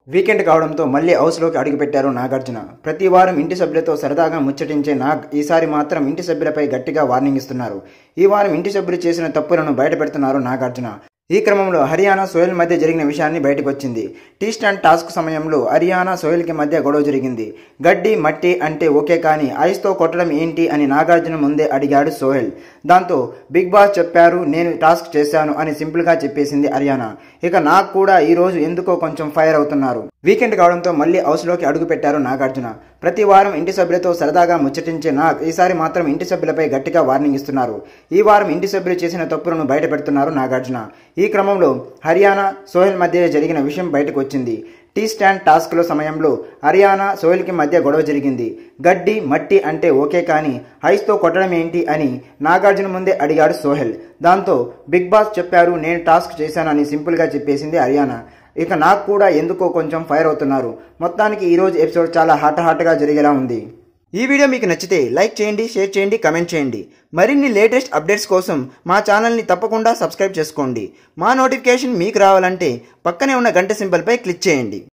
Weekend కావడంతో మళ్ళీ హౌస్లోకి అడుగుపెట్టారు నాగార్జున. ప్రతి వారం ఇంటి సభ్యులతో సరదాగా ముచ్చటించే నాగ్ ఈసారి మాత్రం ఇంటి సభ్యులపై గట్టిగా వార్నింగ్ ఇస్తున్నారు. ఈ వారం ఇంటి సభ్యులు చేసిన తప్పులను బయటపెడుతున్నారు నాగార్జున. ఈ క్రమంలో హరియానా సోహెల్ మధ్య జరిగిన విషయాన్ని బయటకొచ్చింది. టీ స్టాండ్ టాస్క్ సమయంలో హరియానా సోహెల్కి మధ్య గొడవ జరిగింది. గడ్డి మట్టి అంటే ఓకే కానీ ఐస్తో కొట్టడం ఏంటి అని నాగార్జున ముందే అడిగాడు సోహెల్. దాంతో బిగ్ బాస్ చెప్పారు, నేను టాస్క్ చేశాను అని సింపుల్గా చెప్పేసింది హరియానా. ఇక నాగ్ కూడా ఈ రోజు ఎందుకో కొంచెం ఫైర్ అవుతున్నారు. వీకెండ్ కావడంతో మళ్ళీ హౌస్లోకి అడుగుపెట్టారు నాగార్జున. ప్రతి వారం ఇంటి సభ్యులతో సరదాగా ముచ్చటించే నాగ్ ఈసారి మాత్రం ఇంటి సభ్యులపై గట్టిగా వార్నింగ్ ఇస్తున్నారు. ఈ వారం ఇంటి సభ్యులు చేసిన తప్పులను బయటపెడుతున్నారు నాగార్జున. ఈ క్రమంలో హరియానా సోహెల్ మధ్య జరిగిన విషయం బయటకు వచ్చింది. టీ స్టాండ్ టాస్క్ల సమయంలో హరియానా సోహెల్కి మధ్య గొడవ జరిగింది. గడ్డి మట్టి అంటే ఓకే కానీ ఐస్తో కొట్టడం ఏంటి అని నాగార్జున ముందే అడిగాడు సోహెల్. దాంతో బిగ్ బాస్ చెప్పారు, నేను టాస్క్ చేశానని సింపుల్గా చెప్పేసింది హరియానా. ఇక నాకు కూడా ఎందుకో కొంచెం ఫైర్ అవుతున్నారు. మొత్తానికి ఈరోజు ఎపిసోడ్ చాలా హాట్గా జరిగేలా ఉంది. ఈ వీడియో మీకు నచ్చితే లైక్ చేయండి, షేర్ చేయండి, కమెంట్ చేయండి. మరిన్ని లేటెస్ట్ అప్డేట్స్ కోసం మా ఛానల్ని తప్పకుండా సబ్స్క్రైబ్ చేసుకోండి. మా నోటిఫికేషన్ మీకు రావాలంటే పక్కనే ఉన్న గంట సింబల్పై క్లిక్ చేయండి.